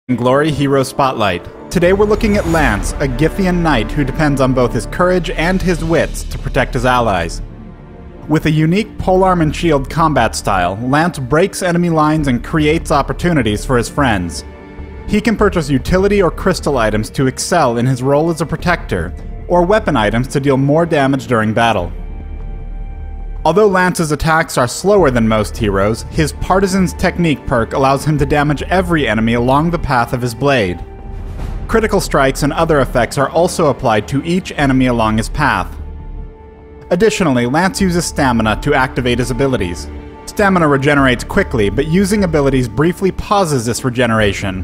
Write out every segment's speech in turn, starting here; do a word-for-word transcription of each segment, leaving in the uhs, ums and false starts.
Glory Hero Spotlight. Today we're looking at Lance, a Githian knight who depends on both his courage and his wits to protect his allies. With a unique polearm and shield combat style, Lance breaks enemy lines and creates opportunities for his friends. He can purchase utility or crystal items to excel in his role as a protector, or weapon items to deal more damage during battle. Although Lance's attacks are slower than most heroes, his Partisan's Technique perk allows him to damage every enemy along the path of his blade. Critical strikes and other effects are also applied to each enemy along his path. Additionally, Lance uses stamina to activate his abilities. Stamina regenerates quickly, but using abilities briefly pauses this regeneration.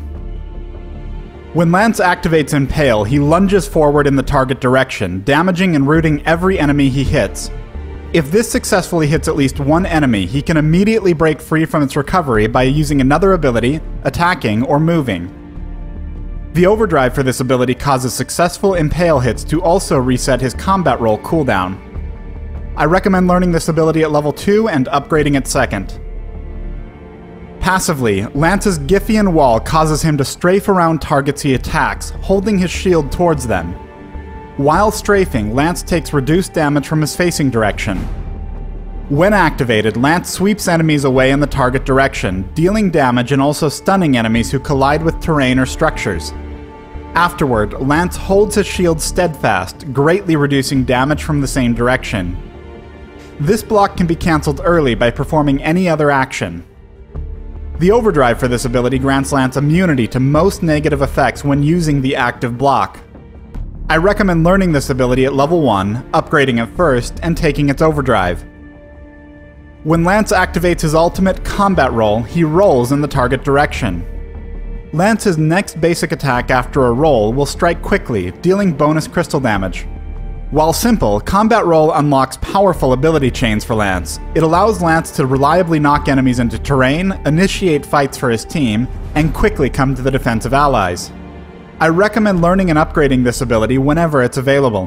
When Lance activates Impale, he lunges forward in the target direction, damaging and rooting every enemy he hits. If this successfully hits at least one enemy, he can immediately break free from its recovery by using another ability, attacking, or moving. The overdrive for this ability causes successful Impale hits to also reset his combat roll cooldown. I recommend learning this ability at level two and upgrading it second. Passively, Lance's Githian Wall causes him to strafe around targets he attacks, holding his shield towards them. While strafing, Lance takes reduced damage from his facing direction. When activated, Lance sweeps enemies away in the target direction, dealing damage and also stunning enemies who collide with terrain or structures. Afterward, Lance holds his shield steadfast, greatly reducing damage from the same direction. This block can be cancelled early by performing any other action. The overdrive for this ability grants Lance immunity to most negative effects when using the active block. I recommend learning this ability at level one, upgrading it first, and taking its overdrive. When Lance activates his ultimate combat roll, he rolls in the target direction. Lance's next basic attack after a roll will strike quickly, dealing bonus crystal damage. While simple, combat roll unlocks powerful ability chains for Lance. It allows Lance to reliably knock enemies into terrain, initiate fights for his team, and quickly come to the defense of allies. I recommend learning and upgrading this ability whenever it's available.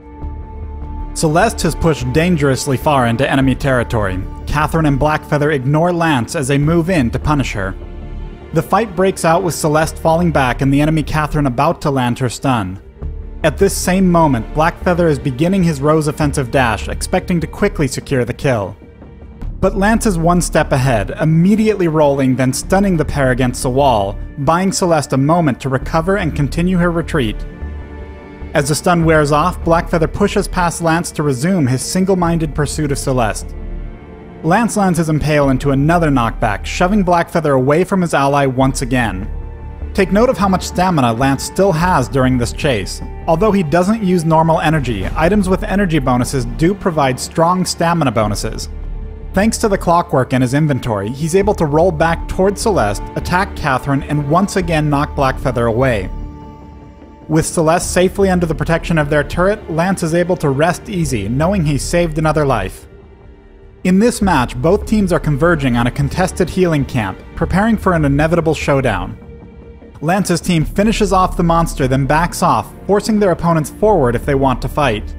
Celeste has pushed dangerously far into enemy territory. Catherine and Blackfeather ignore Lance as they move in to punish her. The fight breaks out with Celeste falling back and the enemy Catherine about to land her stun. At this same moment, Blackfeather is beginning his Rose offensive dash, expecting to quickly secure the kill. But Lance is one step ahead, immediately rolling, then stunning the pair against the wall, buying Celeste a moment to recover and continue her retreat. As the stun wears off, Blackfeather pushes past Lance to resume his single-minded pursuit of Celeste. Lance lands his Impale into another knockback, shoving Blackfeather away from his ally once again. Take note of how much stamina Lance still has during this chase. Although he doesn't use normal energy, items with energy bonuses do provide strong stamina bonuses. Thanks to the clockwork in his inventory, he's able to roll back towards Celeste, attack Catherine, and once again knock Blackfeather away. With Celeste safely under the protection of their turret, Lance is able to rest easy, knowing he's saved another life. In this match, both teams are converging on a contested healing camp, preparing for an inevitable showdown. Lance's team finishes off the monster, then backs off, forcing their opponents forward if they want to fight.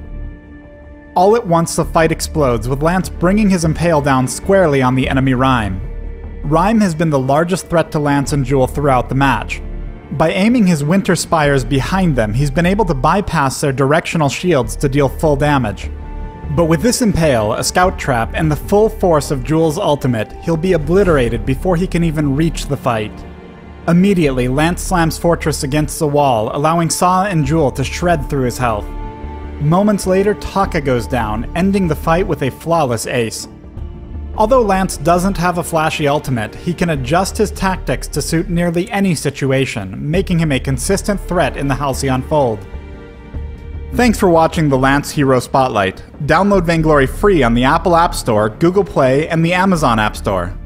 All at once, the fight explodes, with Lance bringing his Impale down squarely on the enemy Rhyme. Rhyme has been the largest threat to Lance and Jewel throughout the match. By aiming his Winter Spires behind them, he's been able to bypass their directional shields to deal full damage. But with this Impale, a scout trap, and the full force of Jewel's ultimate, he'll be obliterated before he can even reach the fight. Immediately, Lance slams Fortress against the wall, allowing Saw and Jewel to shred through his health. Moments later, Taka goes down, ending the fight with a flawless ace. Although Lance doesn't have a flashy ultimate, he can adjust his tactics to suit nearly any situation, making him a consistent threat in the Halcyon Fold. Thanks for watching the Lance Hero Spotlight. Download Vainglory free on the Apple App Store, Google Play, and the Amazon App Store.